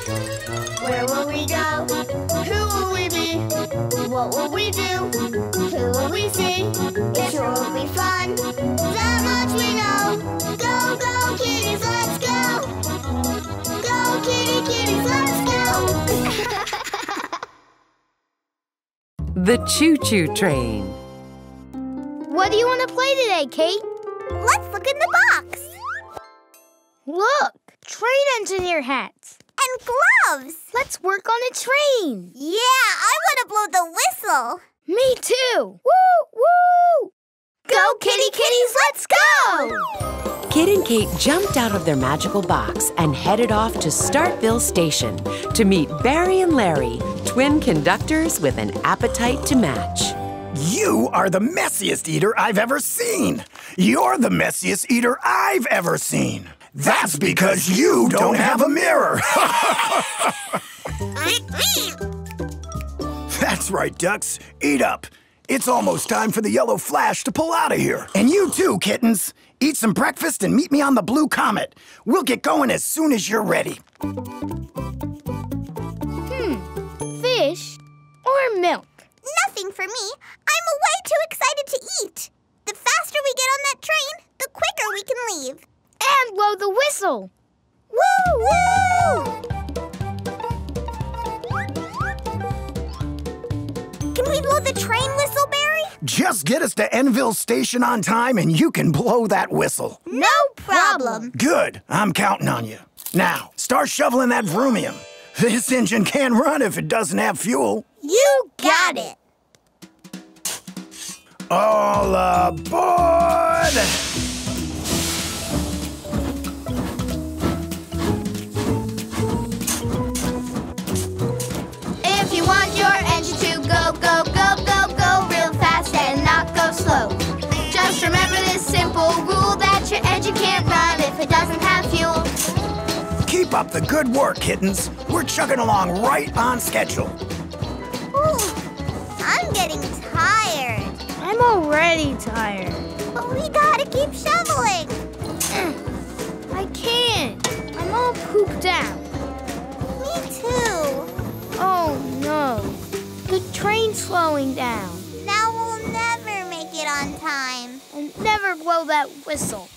Where will we go? Who will we be? What will we do? Who will we see? It sure will be fun. That much we know. Go, go, kitties, let's go. Go, kitties, let's go. The Choo-Choo Train. What do you want to play today, Kate? Let's look in the box. Look, train engineer hats. And gloves. Let's work on a train. Yeah, I want to blow the whistle. Me too. Woo, woo. Go, kitties, let's go. Kit and Kate jumped out of their magical box and headed off to Startville Station to meet Barry and Larry, twin conductors with an appetite to match. You are the messiest eater I've ever seen. You're the messiest eater I've ever seen. That's because you don't have a mirror. That's right, ducks. Eat up. It's almost time for the yellow flash to pull out of here. And you too, kittens. Eat some breakfast and meet me on the Blue Comet. We'll get going as soon as you're ready. Fish or milk? Nothing for me. I'm way too excited to eat. The faster we get on that train, the quicker we can leave. And blow the whistle. Woo, woo! Can we blow the train whistle, Barry? Just get us to Enville Station on time and you can blow that whistle. No problem. Good. I'm counting on you. Now, start shoveling that Vroomium. This engine can't run if it doesn't have fuel. You got it. All aboard! If you want your engine to go, go, go, go, go real fast and not go slow, just remember this simple rule that your engine can't run if it doesn't have fuel. Keep up the good work, kittens. We're chugging along right on schedule. Ooh, I'm getting tired. I'm already tired. But we gotta keep shoveling. I can't. I'm all pooped out. Me too. Oh, no. The train's slowing down. Now we'll never make it on time. And never blow that whistle.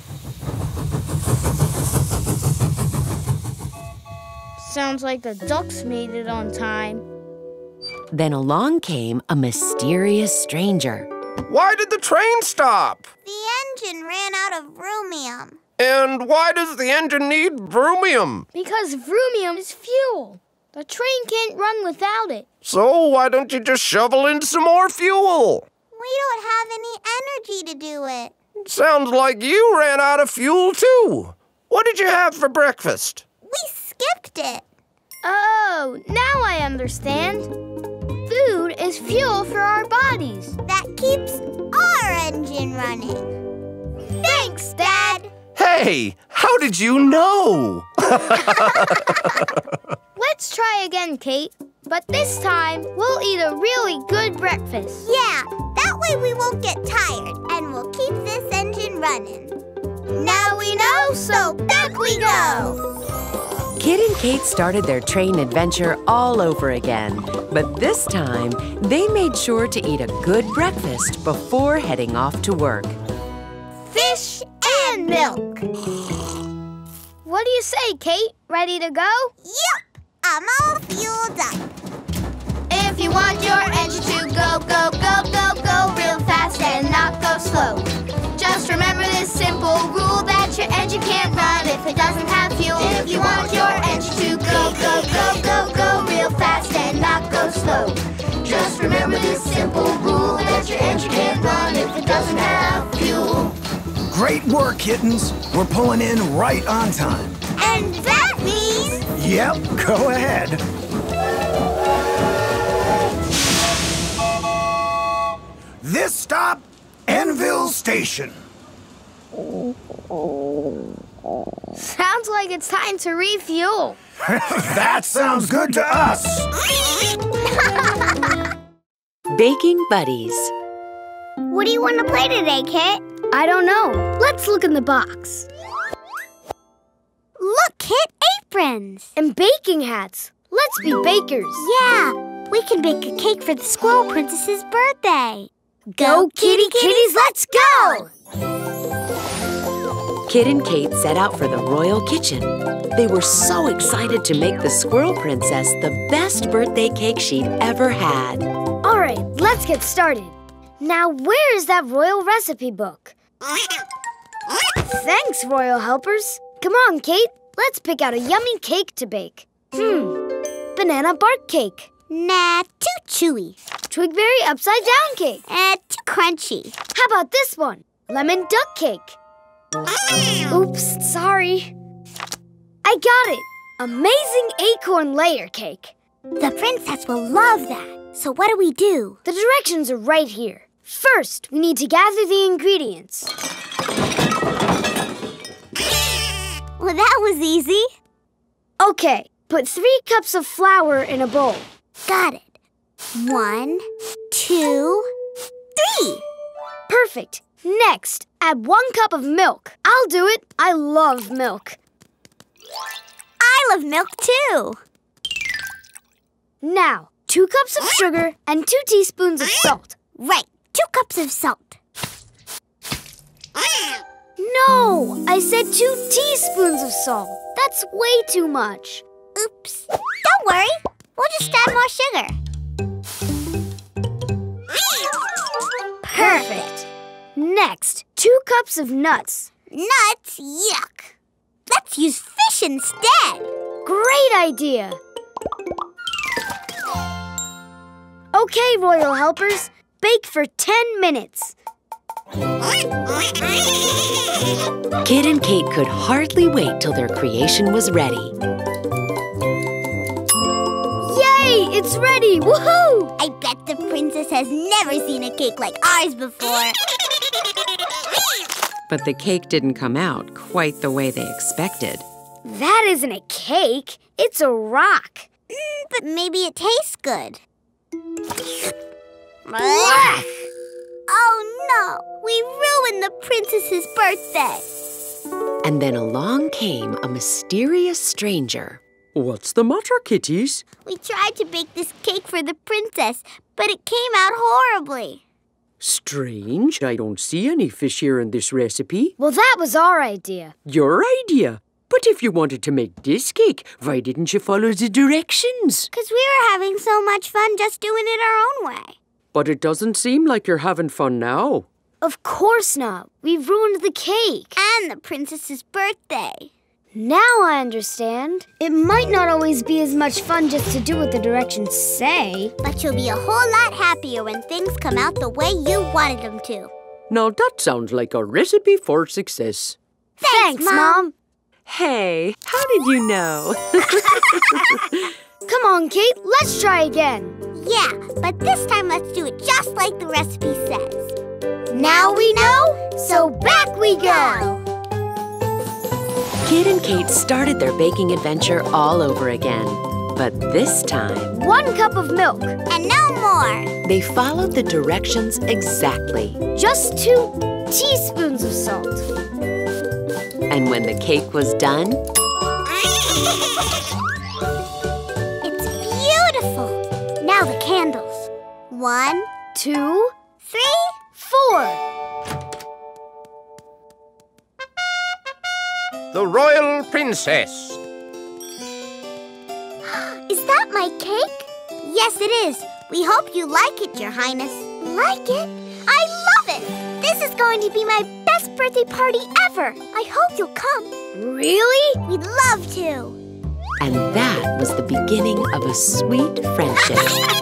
Sounds like the ducks made it on time. Then along came a mysterious stranger. Why did the train stop? The engine ran out of Vroomium. And why does the engine need Vroomium? Because Vroomium is fuel. The train can't run without it. So why don't you just shovel in some more fuel? We don't have any energy to do it. Sounds like you ran out of fuel too. What did you have for breakfast? We skipped it. Oh, now I understand. Food is fuel for our bodies. That keeps our engine running. Thanks, Dad. Hey, how did you know? Let's try again, Kate. But this time, we'll eat a really good breakfast. Yeah, that way we won't get tired and we'll keep this engine running. Now we know, so back we go. Kit and Kate started their train adventure all over again. But this time, they made sure to eat a good breakfast before heading off to work. Fish and milk. What do you say, Kate? Ready to go? Yep, I'm all fueled up. If you want your engine to go, go, go, go, go real fast and not go slow, just remember this simple rule that your engine can't run if it doesn't have fuel. If you want your engine to go, go, go, go, go real fast and not go slow, just remember this simple rule that your engine can't run if it doesn't have fuel. Great work, kittens. We're pulling in right on time. And that means... Yep, go ahead. This stop, Enville Station. Sounds like it's time to refuel. That sounds good to us. Baking Buddies. What do you want to play today, Kit? I don't know. Let's look in the box. Look, Kit, a aprons. And baking hats. Let's be bakers. Yeah, we can bake a cake for the Squirrel Princess's birthday. Go, Kitty Kitties, let's go! Kit and Kate set out for the royal kitchen. They were so excited to make the Squirrel Princess the best birthday cake she'd ever had. All right, let's get started. Now, where is that royal recipe book? Thanks, royal helpers. Come on, Kate. Let's pick out a yummy cake to bake. Banana bark cake. Nah, too chewy. Twigberry upside down cake. Too crunchy. How about this one? Lemon duck cake. Oops, sorry. I got it. Amazing acorn layer cake. The princess will love that. So what do? The directions are right here. First, we need to gather the ingredients. Well, that was easy. Okay, put 3 cups of flour in a bowl. Got it. 1, 2, 3. Perfect. Next, add 1 cup of milk. I'll do it. I love milk. I love milk too. Now, 2 cups of sugar and 2 teaspoons of salt. Right, 2 cups of salt. No, I said 2 teaspoons of salt. That's way too much. Oops. Don't worry. We'll just add more sugar. Perfect. Next, 2 cups of nuts. Nuts? Yuck. Let's use fish instead. Great idea. Okay, royal helpers, bake for 10 minutes. Kit and Kate could hardly wait till their creation was ready. Yay! It's ready! Woohoo! I bet the princess has never seen a cake like ours before. But the cake didn't come out quite the way they expected. That isn't a cake. It's a rock. But maybe it tastes good. Blech! Oh no! We ruined the princess's birthday. And then along came a mysterious stranger. What's the matter, kitties? We tried to bake this cake for the princess, but it came out horribly. Strange. I don't see any fish here in this recipe. Well, that was our idea. Your idea? But if you wanted to make this cake, why didn't you follow the directions? 'Cause we were having so much fun just doing it our own way. But it doesn't seem like you're having fun now. Of course not. We ruined the cake. And the princess's birthday. Now I understand. It might not always be as much fun just to do what the directions say. But you'll be a whole lot happier when things come out the way you wanted them to. Now that sounds like a recipe for success. Thanks, Mom. Hey, how did you know? Come on, Kate. Let's try again. Yeah, but this time let's do it just like the recipe says. Now we know, so back we go. Kit and Kate started their baking adventure all over again. But this time, 1 cup of milk. And no more. they followed the directions exactly. Just 2 teaspoons of salt. And when the cake was done, It's beautiful. Now the candles. 1, 2, 3. 4. The Royal Princess. Is that my cake? Yes, it is. We hope you like it, Your Highness. Like it? I love it! This is going to be my best birthday party ever. I hope you'll come. Really? We'd love to. and that was the beginning of a sweet friendship.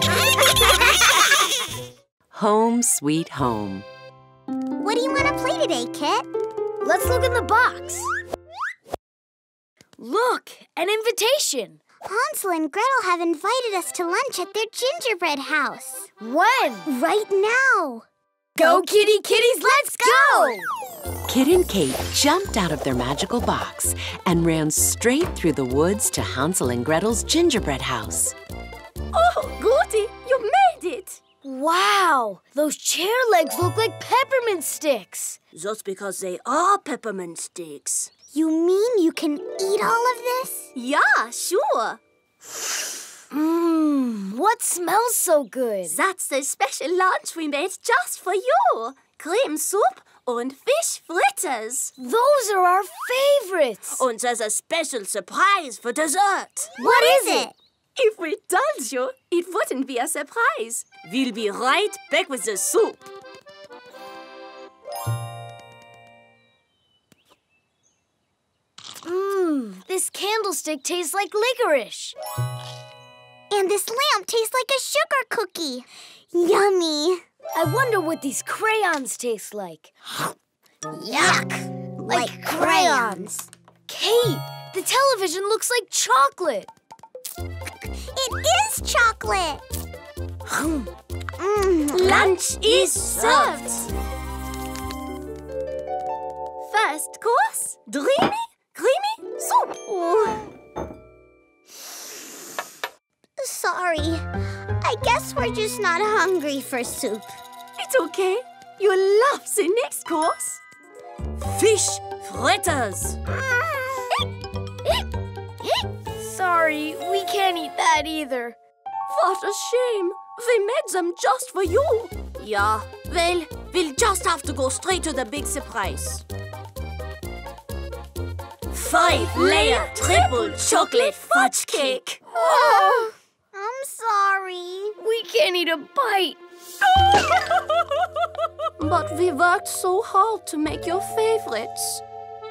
Home sweet home. What do you want to play today, Kit? Let's look in the box. Look, an invitation. Hansel and Gretel have invited us to lunch at their gingerbread house. When? Right now. Go, kitty kitties, let's go! Kit and Kate jumped out of their magical box and ran straight through the woods to Hansel and Gretel's gingerbread house. Oh, Gertie, you made it! Wow, those chair legs look like peppermint sticks. That's because they are peppermint sticks. You mean you can eat all of this? Yeah, sure. What smells so good? That's the special lunch we made just for you. Cream soup and fish fritters. Those are our favorites. And there's a special surprise for dessert. What is it? If we told you, it wouldn't be a surprise. We'll be right back with the soup. This candlestick tastes like licorice. And this lamp tastes like a sugar cookie. Yummy. I wonder what these crayons taste like. Yuck. Like crayons. Kate, the television looks like chocolate. It is chocolate. Lunch is served. First course, dreamy, creamy soup. Sorry. I guess we're just not hungry for soup. It's okay. You'll love the next course. Fish fritters. Sorry, we can't eat that either. What a shame. We made them just for you. Yeah, well, we'll just have to go straight to the big surprise. 5-layer triple chocolate fudge cake. Oh, I'm sorry. We can't eat a bite. But we worked so hard to make your favorites.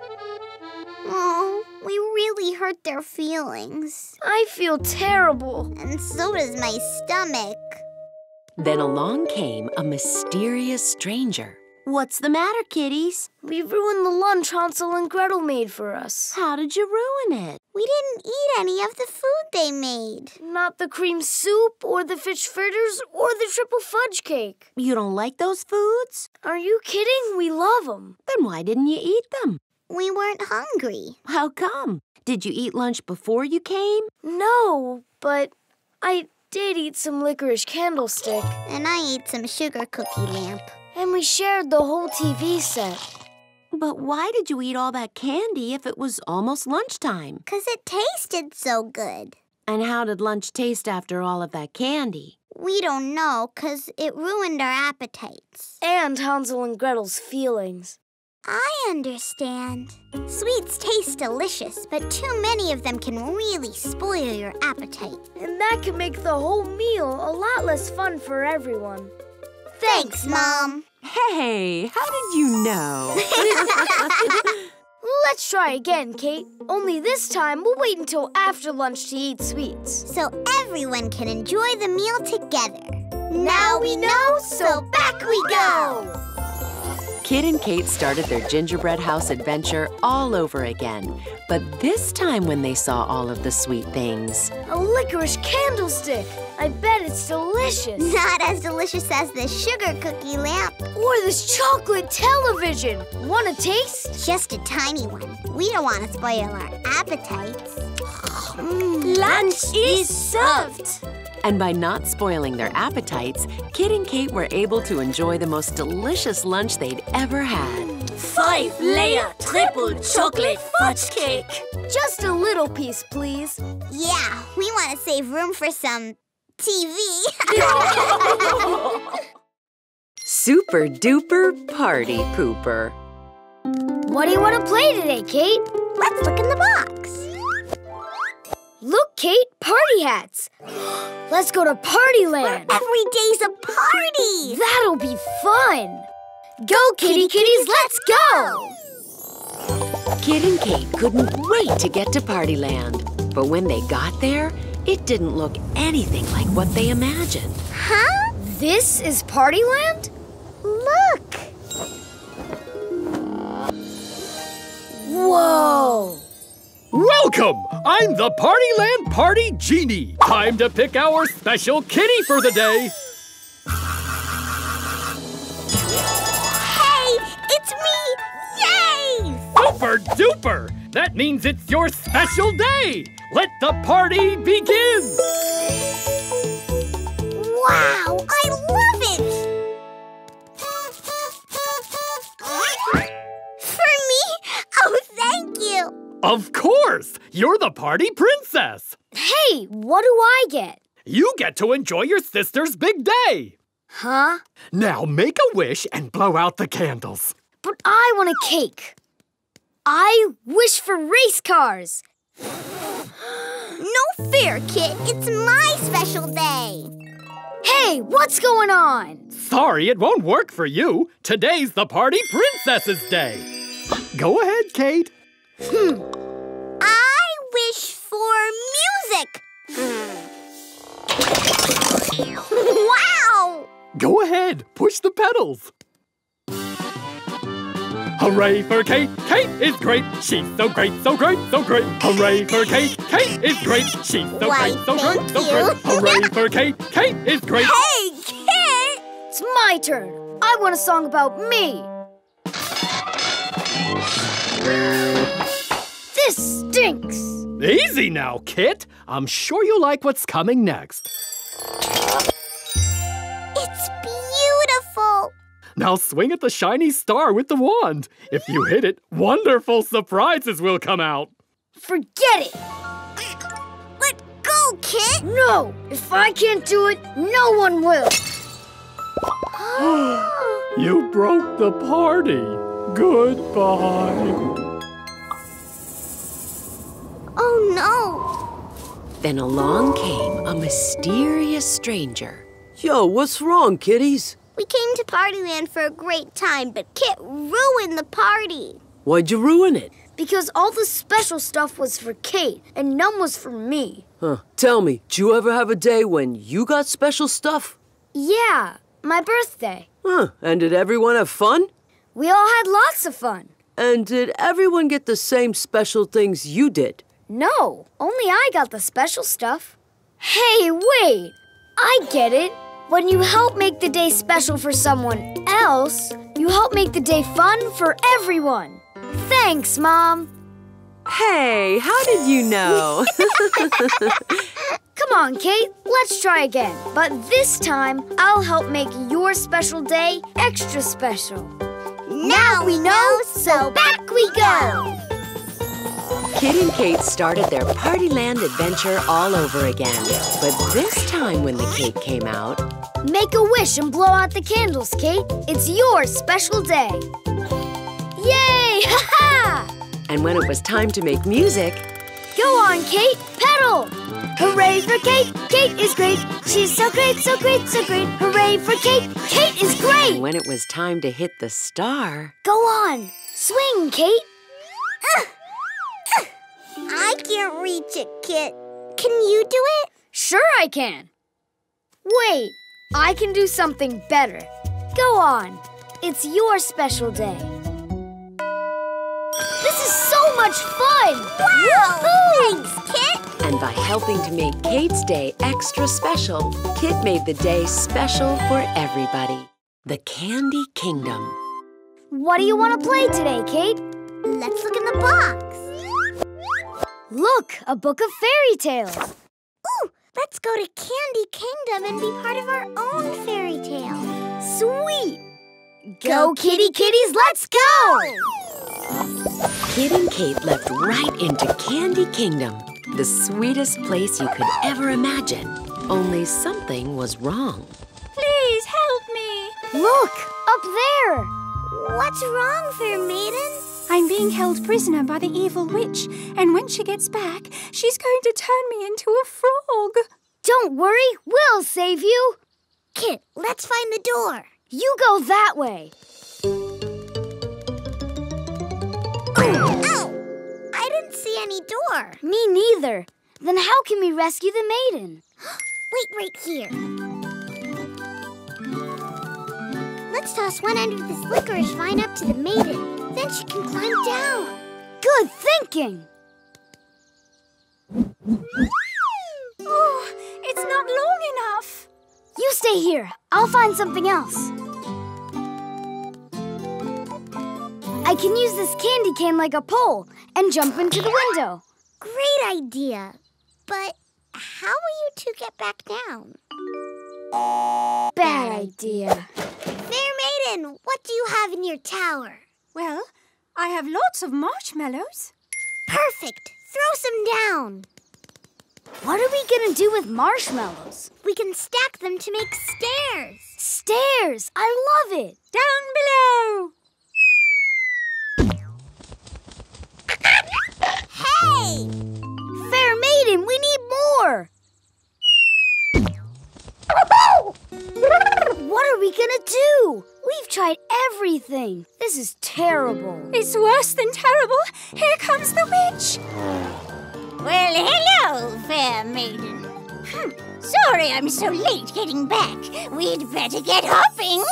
Oh, we really hurt their feelings. I feel terrible. And so does my stomach. Then along came a mysterious stranger. What's the matter, kiddies? We ruined the lunch Hansel and Gretel made for us. How did you ruin it? We didn't eat any of the food they made. Not the cream soup, or the fish fritters, or the triple fudge cake. You don't like those foods? Are you kidding? We love them. Then why didn't you eat them? We weren't hungry. How come? Did you eat lunch before you came? No, but I did eat some licorice candlestick. And I ate some sugar cookie lamp. And we shared the whole TV set. But why did you eat all that candy if it was almost lunchtime? 'Cause it tasted so good. And how did lunch taste after all of that candy? We don't know, 'cause it ruined our appetites. And Hansel and Gretel's feelings. I understand. Sweets taste delicious, but too many of them can really spoil your appetite. And that can make the whole meal a lot less fun for everyone. Thanks, Mom. Hey, how did you know? Let's try again, Kate. Only this time, we'll wait until after lunch to eat sweets. So everyone can enjoy the meal together. Now we know, so back we go! Kit and Kate started their gingerbread house adventure all over again. But this time when they saw all of the sweet things. A licorice candlestick. I bet it's delicious. Not as delicious as the sugar cookie lamp. Or this chocolate television. Want a taste? Just a tiny one. We don't want to spoil our appetites. Lunch is served. And by not spoiling their appetites, Kit and Kate were able to enjoy the most delicious lunch they'd ever had. 5-layer triple chocolate fudge cake. Just a little piece, please. Yeah, we want to save room for some TV. Super duper party pooper. What do you want to play today, Kate? Let's look in the box. Look, Kate, party hats. Let's go to Partyland. Every day's a party. That'll be fun. Go, kitty kitties, let's go. Kit and Kate couldn't wait to get to Partyland. But when they got there, it didn't look anything like what they imagined. Huh? This is Partyland? Look. Whoa. Welcome! I'm the Partyland Party Genie. Time to pick our special kitty for the day. Hey, it's me! Yay! Super duper! That means it's your special day. Let the party begin. Wow, I love it! For me? Oh, thank you! Of course! You're the party princess! Hey, what do I get? You get to enjoy your sister's big day! Huh? Now make a wish and blow out the candles. But I want a cake. I wish for race cars. No fair, Kit. It's my special day. Hey, what's going on? Sorry, it won't work for you. Today's the party princess's day. Go ahead, Kate. I wish for music. Wow! Go ahead, push the pedals. Hooray for Kate! Kate is great! She's so great, so great, so great! Hooray for Kate! Kate is great! She's so Why, great, so great, so thank great! you. Hooray for Kate! Kate is great! Hey, Kit! It's my turn. I want a song about me. This stinks. Easy now, Kit! I'm sure you'll like what's coming next. It's beautiful. Now swing at the shiny star with the wand. If you hit it, wonderful surprises will come out. Forget it. Let go, Kit. No, if I can't do it, no one will. You broke the party. Goodbye. Oh, no. Then along came a mysterious stranger. Yo, what's wrong, kiddies? We came to Partyland for a great time, but Kit ruined the party. Why'd you ruin it? Because all the special stuff was for Kate, and none was for me. Huh. Tell me, did you ever have a day when you got special stuff? Yeah, my birthday. Huh. And did everyone have fun? We all had lots of fun. And did everyone get the same special things you did? No, only I got the special stuff. Hey, wait! I get it. When you help make the day special for someone else, you help make the day fun for everyone. Thanks, Mom. Hey, how did you know? Come on, Kate, let's try again. But this time, I'll help make your special day extra special. Now we know, so back we go. Kit and Kate started their Partyland adventure all over again. But this time when the cake came out... Make a wish and blow out the candles, Kate. It's your special day. Yay! Ha-ha! And when it was time to make music... Go on, Kate, pedal! Hooray for Kate! Kate is great! She's so great, so great, so great! Hooray for Kate! Kate is great! And when it was time to hit the star... Go on! Swing, Kate! I can't reach it, Kit. Can you do it? Sure I can. Wait, I can do something better. Go on. It's your special day. This is so much fun! Wow! Woohoo! Thanks, Kit. And by helping to make Kate's day extra special, Kit made the day special for everybody. The Candy Kingdom. What do you want to play today, Kate? Let's look in the box. Look, a book of fairy tales. Ooh, let's go to Candy Kingdom and be part of our own fairy tale. Sweet! Go, kitty kitties, let's go! Kit and Kate left right into Candy Kingdom, the sweetest place you could ever imagine. Only something was wrong. Please help me. Look, up there. What's wrong, fair maiden? I'm being held prisoner by the evil witch, and when she gets back, she's going to turn me into a frog. Don't worry, we'll save you. Kit, let's find the door. You go that way. Ow! I didn't see any door. Me neither. Then how can we rescue the maiden? Wait right here. Let's toss one end of this licorice vine up to the maiden. Then she can climb down. Good thinking. Oh, it's not long enough. You stay here. I'll find something else. I can use this candy cane like a pole and jump into the window. Great idea. But how will you two get back down? Bad idea. Fair maiden, what do you have in your tower? Well, I have lots of marshmallows. Perfect. Throw some down. What are we gonna do with marshmallows? We can stack them to make stairs. Stairs! I love it! Down below! Hey! Fair Maiden, we need more! What are we gonna do? We've tried everything. This is terrible. It's worse than terrible. Here comes the witch. Well, hello, Fair Maiden. Sorry I'm so late getting back. We'd better get hopping.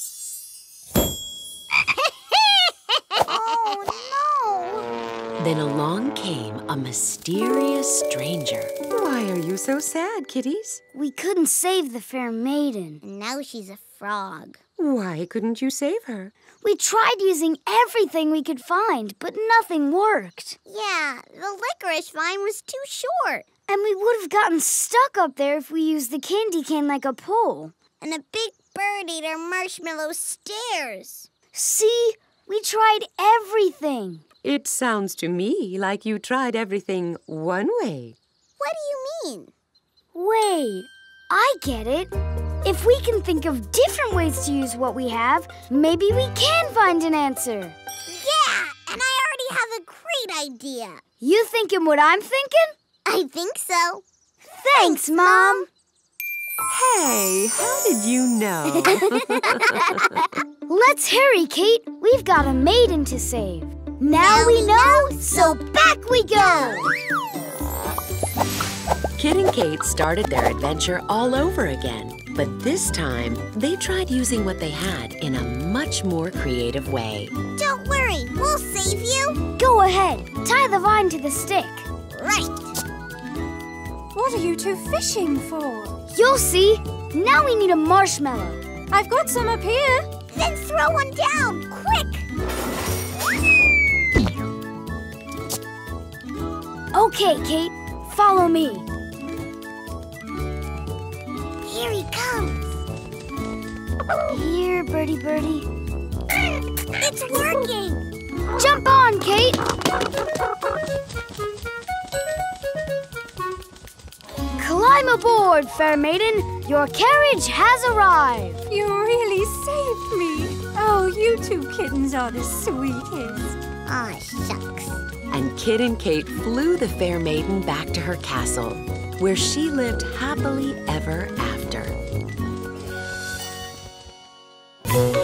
Oh, no. Then along came a mysterious stranger. Why are you so sad, kitties? We couldn't save the Fair Maiden. And now she's a frog. Why couldn't you save her? We tried using everything we could find, but nothing worked. Yeah, the licorice vine was too short. And we would have gotten stuck up there if we used the candy cane like a pole. And a big bird ate our marshmallow stairs. See? We tried everything. It sounds to me like you tried everything one way. What do you mean? Wait, I get it. If we can think of different ways to use what we have, maybe we can find an answer. Yeah, and I already have a great idea. You thinking what I'm thinking? I think so. Thanks, Mom. Hey, how did you know? Let's hurry, Kate. We've got a maiden to save. Now we know, so back we go. Kit and Kate started their adventure all over again. But this time, they tried using what they had in a much more creative way. Don't worry, we'll save you. Go ahead. Tie the vine to the stick. Right. What are you two fishing for? You'll see. Now we need a marshmallow. I've got some up here. Then throw one down, quick. Okay, Kate. Follow me. Here he comes. Here, birdie, birdie. It's working. Jump on, Kate. Climb aboard, Fair Maiden. Your carriage has arrived. You really saved me. Oh, you two kittens are the sweetest. Aw, shucks. And Kit and Kate flew the Fair Maiden back to her castle, where she lived happily ever after.